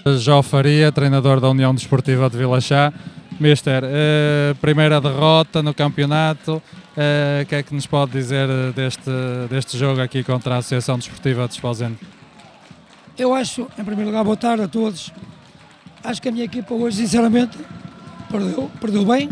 Jó Faria, treinador da União Desportiva de Vilaxá. Mister, primeira derrota no campeonato, o que é que nos pode dizer deste jogo aqui contra a Associação Desportiva de Esposende? Eu acho, em primeiro lugar, boa tarde a todos. Acho que a minha equipa hoje, sinceramente, perdeu bem.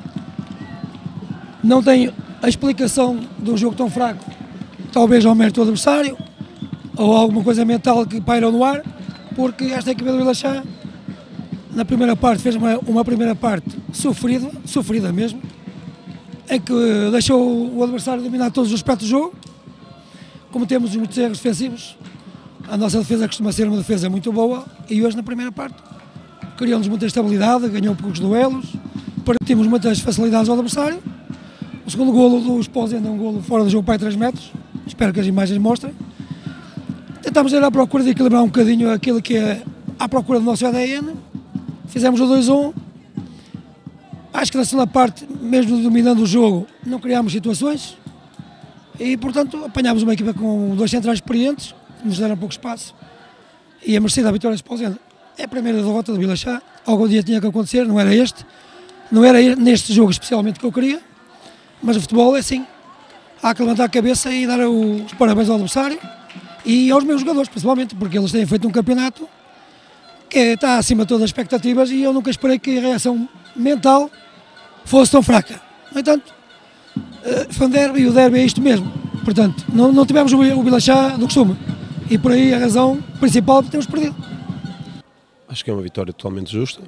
Não tenho a explicação de um jogo tão fraco, talvez ao mérito do adversário, ou alguma coisa mental que pairou no ar, porque esta equipa do Vilaxá, na primeira parte, fez uma primeira parte sofrida mesmo, em que deixou o adversário dominar todos os aspectos do jogo. Como temos muitos erros defensivos, a nossa defesa costuma ser uma defesa muito boa, e hoje na primeira parte criou-nos muita estabilidade, ganhou poucos duelos, partimos muitas facilidades ao adversário. O segundo golo do Esposende é um golo fora do jogo para 3 metros, espero que as imagens mostrem. Tentámos ir à procura de equilibrar um bocadinho aquilo que é à procura do nosso ADN, fizemos o 2-1, acho que na segunda parte, mesmo dominando o jogo, não criámos situações e, portanto, apanhámos uma equipa com 2 centrais experientes, que nos deram pouco espaço, e a merecida vitória do Esposende. É a primeira derrota do Vilaxá, algum dia tinha que acontecer, não era neste jogo especialmente que eu queria, mas o futebol é assim, há que levantar a cabeça e dar os parabéns ao adversário e aos meus jogadores, principalmente, porque eles têm feito um campeonato que está acima de todas as expectativas e eu nunca esperei que a reação mental fosse tão fraca. No entanto, foi um derby e o derby é isto mesmo, portanto, não tivemos o Vilaxá do costume e por aí a razão principal que temos perdido. Acho que é uma vitória totalmente justa.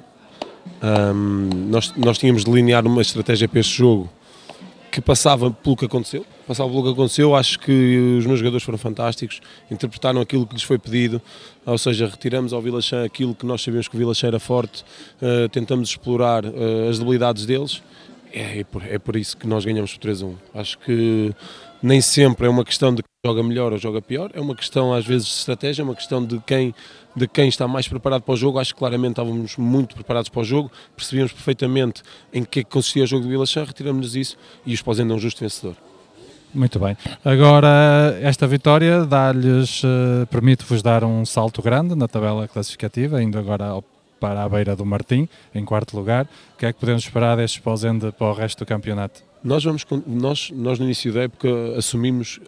Nós tínhamos de delinear uma estratégia para este jogo que passava pelo que aconteceu. Acho que os meus jogadores foram fantásticos, interpretaram aquilo que lhes foi pedido, ou seja, retiramos ao Vilaxá aquilo que nós sabíamos que o Vilaxá era forte, tentamos explorar as debilidades deles, é por isso que nós ganhamos por 3-1. Acho que nem sempre é uma questão de quem joga melhor ou joga pior, é uma questão às vezes de estratégia, é uma questão de quem está mais preparado para o jogo. Acho que claramente estávamos muito preparados para o jogo, percebíamos perfeitamente em que consistia o jogo do Vilaxá, retiramos-nos isso e o Esposende é um justo vencedor. Muito bem. Agora, esta vitória permite-vos dar um salto grande na tabela classificativa, indo agora para a beira do Martim, em 4º lugar. O que é que podemos esperar deste Esposende para o resto do campeonato? Nós no início da época assumimos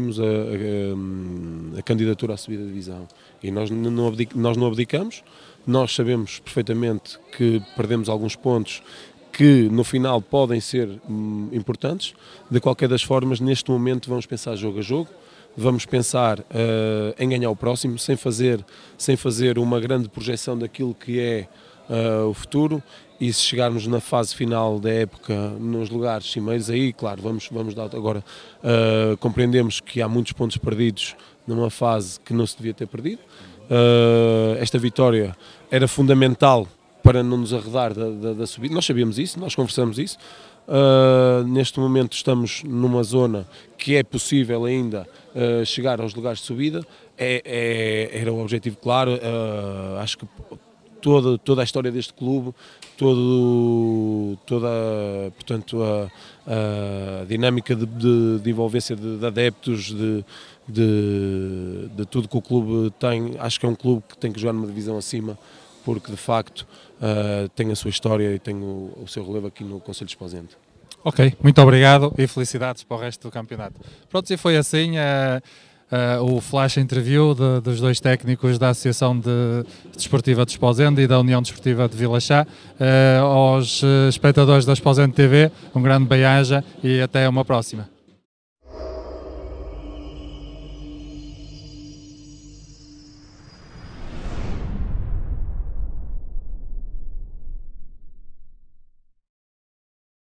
a candidatura à subida de divisão e nós não abdicamos. Nós sabemos perfeitamente que perdemos alguns pontos que no final podem ser importantes. De qualquer das formas, neste momento vamos pensar jogo a jogo, vamos pensar em ganhar o próximo, sem fazer uma grande projeção daquilo que é o futuro, e se chegarmos na fase final da época nos lugares cimeiros, aí claro, vamos dar agora, compreendemos que há muitos pontos perdidos numa fase que não se devia ter perdido. Esta vitória era fundamental para não nos arredar da subida, nós sabíamos isso, nós conversamos isso. Neste momento estamos numa zona que é possível ainda chegar aos lugares de subida, era o objetivo claro. Acho que toda a história deste clube, toda portanto, a dinâmica de envolvência de adeptos, de tudo que o clube tem, acho que é um clube que tem que jogar numa divisão acima, porque de facto tem a sua história e tem o seu relevo aqui no Concelho de Esposende. Ok, muito obrigado e felicidades para o resto do campeonato. Pronto, e foi assim o flash interview dos 2 técnicos da Associação Desportiva de Esposende e da União Desportiva de Vilaxá. Aos espectadores da Esposende TV, um grande bem-aja e até uma próxima.